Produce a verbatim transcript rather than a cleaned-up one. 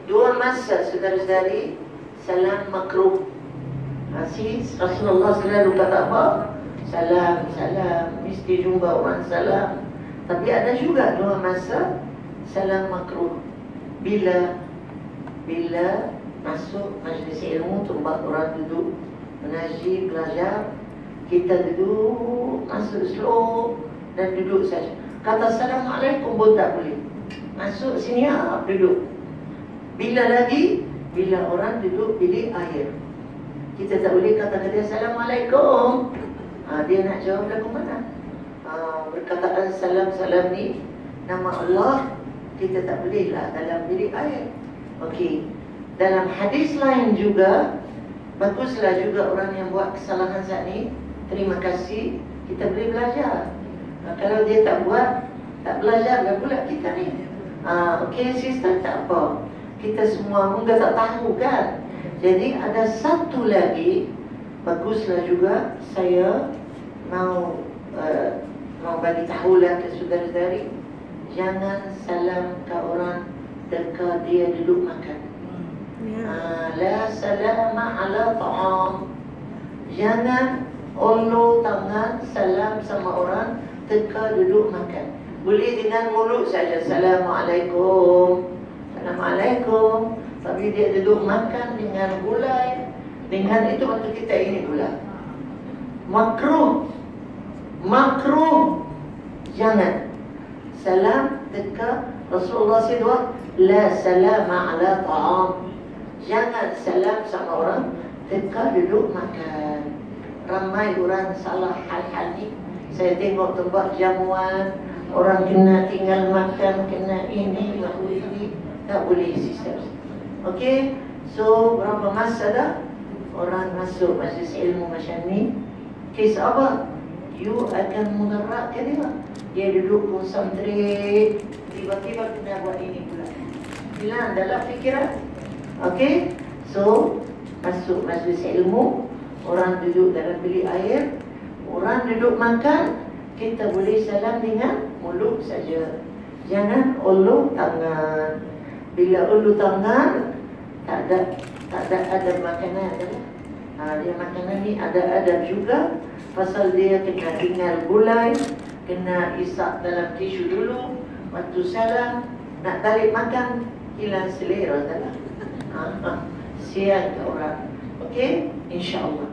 Dua masa, saudara-saudari, salam makruh. Masih Rasulullah selalu kata apa? Salam, salam, mesti jumpa orang salam. Tapi ada juga dua masa salam makruh. Bila Bila masuk majlis ilmu, tempat orang duduk mengaji, belajar, kita duduk, masuk slow dan duduk saja. Kata Assalamualaikum pun tak boleh. Masuk sini, ah, duduk. Bila lagi? Bila orang duduk bilik air, kita tak boleh kata-kata Assalamualaikum. Ha, dia nak jawab lagu mana? Ha, perkataan salam-salam ni nama Allah, kita tak boleh lah dalam bilik air. Okey. Dalam hadis lain juga, baguslah juga orang yang buat kesalahan saat ni, terima kasih, kita boleh belajar. Ha, kalau dia tak buat, tak belajar lah pula kita ni. Ha, okey sister, tak apa, kita semua mungkin tak tahu kan. Jadi ada satu lagi, baguslah juga saya mau uh, mau bagi tahulah ke saudara-saudari, jangan salam ke orang dekat dia duduk makan. Ya. Uh, la salama ala ta'am. Jangan ulu tangan salam sama orang dekat duduk makan. Boleh dengan mulut saja, Assalamualaikum, Assalamualaikum. Tapi dia duduk makan dengan gulai, dengan itu waktu kita ini pula makruh. Makruh. Jangan salam dekat Rasulullah sedua, la salama ala ta'am. Jangan salam sama orang dekat duduk makan. Ramai orang salah hal-hal ni. Saya tengok tempat jamuan, orang kena tinggal makan, kena ini, nak ini. Tak boleh, sisters. Okey, so berapa masa dah orang masuk majlis ilmu macam ni, kes apa? You akan mudaratkan dia. Dia duduk konsentrate, tiba-tiba kena buat ini pula. Hilang dalam fikiran. Okey, so masuk majlis ilmu, orang duduk dalam bilik air, orang duduk makan, kita boleh salam dengan mulut saja. Jangan ulur tangan. Bila ulu tangan, tak ada tak ada adab makanan kan? Ha, dia makanan ni ada adab juga. Pasal dia kena tinggal gulai, kena isap dalam tisu dulu. Waktu salam, nak tarik makan, hilang selera dalam. Ha, ha. Sial ke orang. Okey, insya-Allah.